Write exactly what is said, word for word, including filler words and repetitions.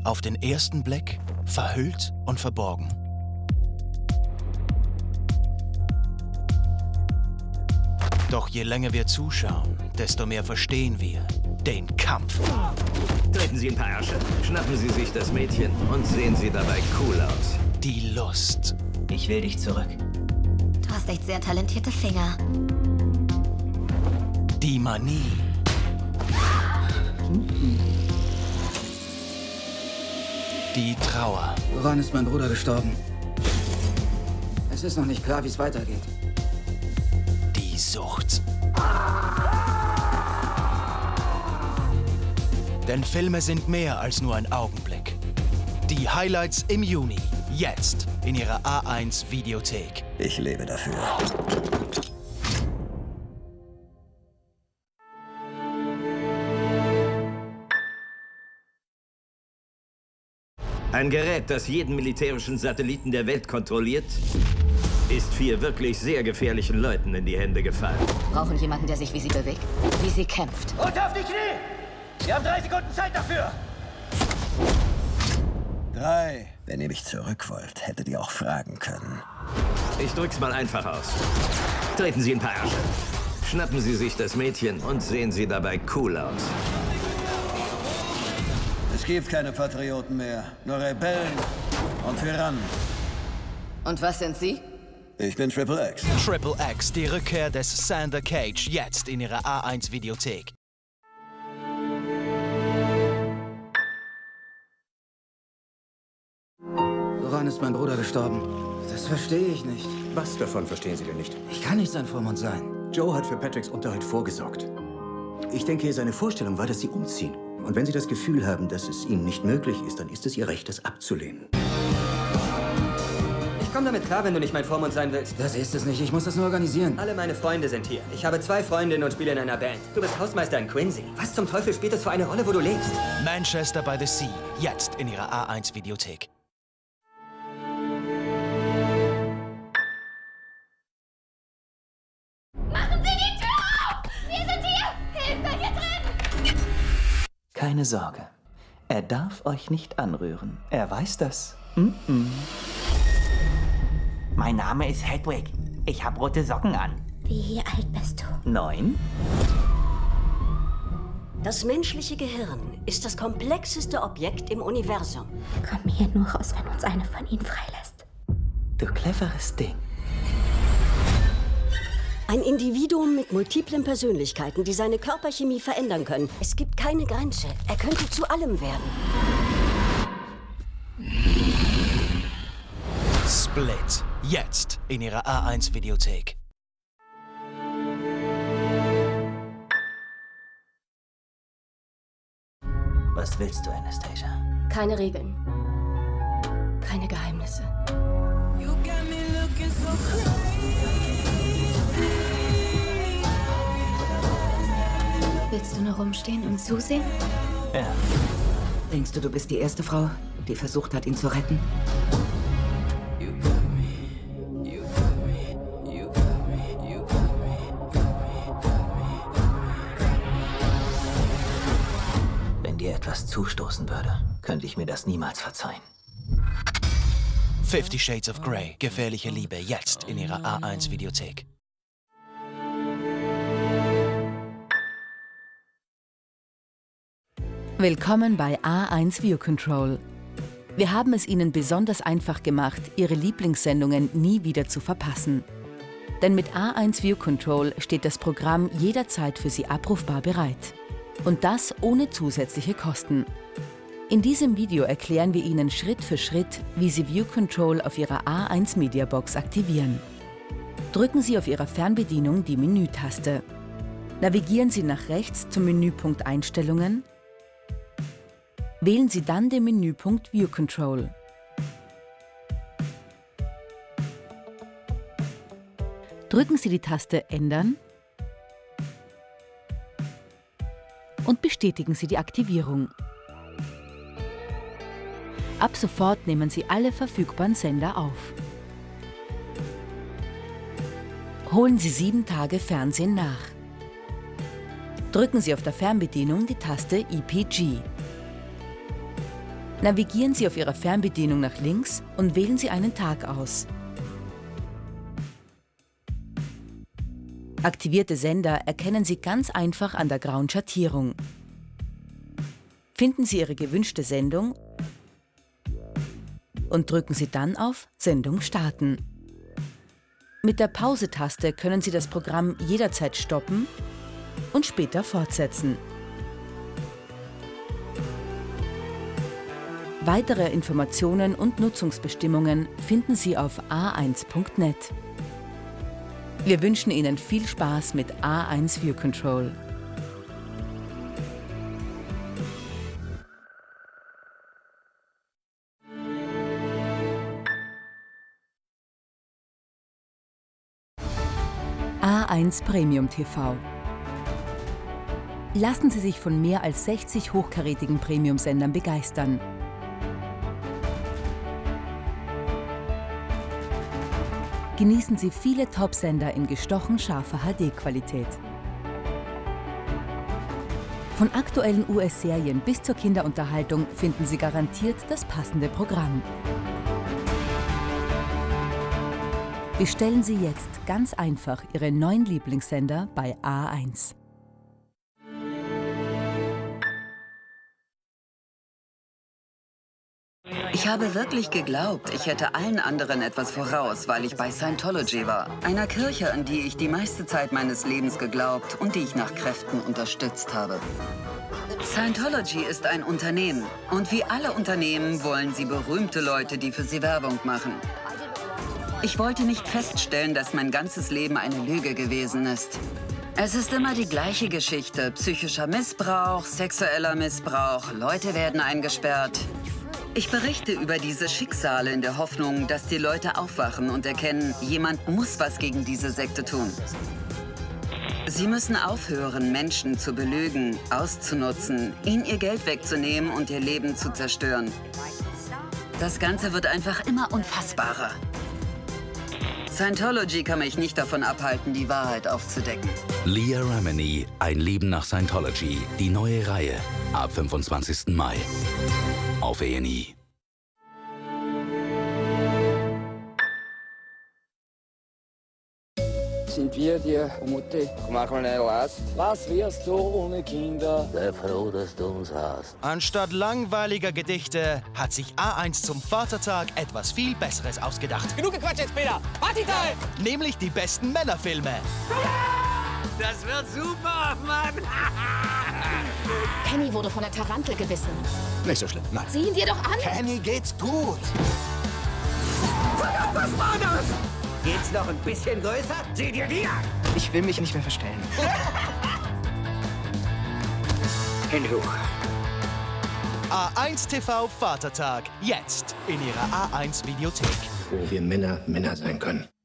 Auf den ersten Blick verhüllt und verborgen. Doch je länger wir zuschauen, desto mehr verstehen wir den Kampf. Treten Sie ein paar Ärsche, schnappen Sie sich das Mädchen und sehen Sie dabei cool aus. Die Lust. Ich will dich zurück. Du hast echt sehr talentierte Finger. Die Manie. Die Trauer. Woran ist mein Bruder gestorben? Es ist noch nicht klar, wie es weitergeht. Die Sucht. Denn Filme sind mehr als nur ein Augenblick. Die Highlights im Juni. Jetzt in Ihrer A eins Videothek. Ich lebe dafür. Ein Gerät, das jeden militärischen Satelliten der Welt kontrolliert, ist vier wirklich sehr gefährlichen Leuten in die Hände gefallen. Brauchen jemanden, der sich wie sie bewegt, wie sie kämpft. Und auf die Knie! Sie haben drei Sekunden Zeit dafür! Drei. Wenn ihr mich zurück wollt, hättet ihr auch fragen können. Ich drück's mal einfach aus. Treten Sie ein paar Ärsche. Schnappen Sie sich das Mädchen und sehen Sie dabei cool aus. Es gibt keine Patrioten mehr, nur Rebellen und Tyrannen. Und was sind Sie? Ich bin Triple X. Triple X, die Rückkehr des Xander Cage, jetzt in Ihrer A eins Videothek. Woran ist mein Bruder gestorben? Das verstehe ich nicht. Was davon verstehen Sie denn nicht? Ich kann nicht sein Vormund sein. Joe hat für Patricks Unterhalt vorgesorgt. Ich denke, seine Vorstellung war, dass Sie umziehen. Und wenn Sie das Gefühl haben, dass es Ihnen nicht möglich ist, dann ist es Ihr Recht, das abzulehnen. Ich komme damit klar, wenn du nicht mein Vormund sein willst. Das ist es nicht, ich muss das nur organisieren. Alle meine Freunde sind hier. Ich habe zwei Freundinnen und spiele in einer Band. Du bist Hausmeister in Quincy. Was zum Teufel spielt das für eine Rolle, wo du lebst? Manchester by the Sea, jetzt in Ihrer A eins Videothek. Machen Sie die Tür auf! Wir sind hier! Hilfe, hier drin! Keine Sorge. Er darf euch nicht anrühren. Er weiß das. Mm-mm. Mein Name ist Hedwig. Ich habe rote Socken an. Wie alt bist du? Neun? Das menschliche Gehirn ist das komplexeste Objekt im Universum. Wir kommen hier nur raus, wenn uns eine von ihnen freilässt. Du cleveres Ding. Ein Individuum mit multiplen Persönlichkeiten, die seine Körperchemie verändern können. Es gibt keine Grenze. Er könnte zu allem werden. Split, jetzt in Ihrer A eins Videothek. Was willst du, Anastasia? Keine Regeln. Keine Geheimnisse. Willst du nur rumstehen und zusehen? Ja. Denkst du, du bist die erste Frau, die versucht hat, ihn zu retten? Wenn dir etwas zustoßen würde, könnte ich mir das niemals verzeihen. Fifty Shades of Grey, gefährliche Liebe, jetzt in Ihrer A eins Videothek. Willkommen bei A eins View Control. Wir haben es Ihnen besonders einfach gemacht, Ihre Lieblingssendungen nie wieder zu verpassen. Denn mit A eins View Control steht das Programm jederzeit für Sie abrufbar bereit. Und das ohne zusätzliche Kosten. In diesem Video erklären wir Ihnen Schritt für Schritt, wie Sie View Control auf Ihrer A eins Media Box aktivieren. Drücken Sie auf Ihrer Fernbedienung die Menütaste. Navigieren Sie nach rechts zum Menüpunkt Einstellungen. Wählen Sie dann den Menüpunkt View Control. Drücken Sie die Taste Ändern und bestätigen Sie die Aktivierung. Ab sofort nehmen Sie alle verfügbaren Sender auf. Holen Sie sieben Tage Fernsehen nach. Drücken Sie auf der Fernbedienung die Taste E P G. Navigieren Sie auf Ihrer Fernbedienung nach links und wählen Sie einen Tag aus. Aktivierte Sender erkennen Sie ganz einfach an der grauen Schattierung. Finden Sie Ihre gewünschte Sendung und drücken Sie dann auf Sendung starten. Mit der Pause-Taste können Sie das Programm jederzeit stoppen und später fortsetzen. Weitere Informationen und Nutzungsbestimmungen finden Sie auf a eins punkt net. Wir wünschen Ihnen viel Spaß mit A eins View Control. A eins Premium T V. Lassen Sie sich von mehr als sechzig hochkarätigen Premium-Sendern begeistern. Genießen Sie viele Top-Sender in gestochen scharfer H D-Qualität. Von aktuellen U S-Serien bis zur Kinderunterhaltung finden Sie garantiert das passende Programm. Bestellen Sie jetzt ganz einfach Ihre neuen Lieblingssender bei A eins. Ich habe wirklich geglaubt, ich hätte allen anderen etwas voraus, weil ich bei Scientology war. Einer Kirche, an die ich die meiste Zeit meines Lebens geglaubt und die ich nach Kräften unterstützt habe. Scientology ist ein Unternehmen. Und wie alle Unternehmen wollen sie berühmte Leute, die für sie Werbung machen. Ich wollte nicht feststellen, dass mein ganzes Leben eine Lüge gewesen ist. Es ist immer die gleiche Geschichte. Psychischer Missbrauch, sexueller Missbrauch, Leute werden eingesperrt. Ich berichte über diese Schicksale in der Hoffnung, dass die Leute aufwachen und erkennen, jemand muss was gegen diese Sekte tun. Sie müssen aufhören, Menschen zu belügen, auszunutzen, ihnen ihr Geld wegzunehmen und ihr Leben zu zerstören. Das Ganze wird einfach immer unfassbarer. Scientology kann mich nicht davon abhalten, die Wahrheit aufzudecken. Leah Remini, Ein Leben nach Scientology, die neue Reihe, ab fünfundzwanzigsten Mai. Auf A and E. Sind wir dir Mutti? Mach mal eine Last. Was wirst du ohne Kinder? Sei froh, dass du uns hast. Anstatt langweiliger Gedichte hat sich A eins zum Vatertag etwas viel Besseres ausgedacht. Genug gequatscht jetzt, Peter! Partytime! Nämlich die besten Männerfilme. Das wird super, Mann! Kenny wurde von der Tarantel gebissen. Nicht so schlimm, nein. Sieh ihn dir doch an! Kenny geht's gut. Verdammt, was war das? Geht's noch ein bisschen größer? Sieh dir die an! Ich will mich nicht mehr verstellen. Hände hoch. A eins T V Vatertag, jetzt in Ihrer A eins Videothek. Wo wir Männer Männer sein können.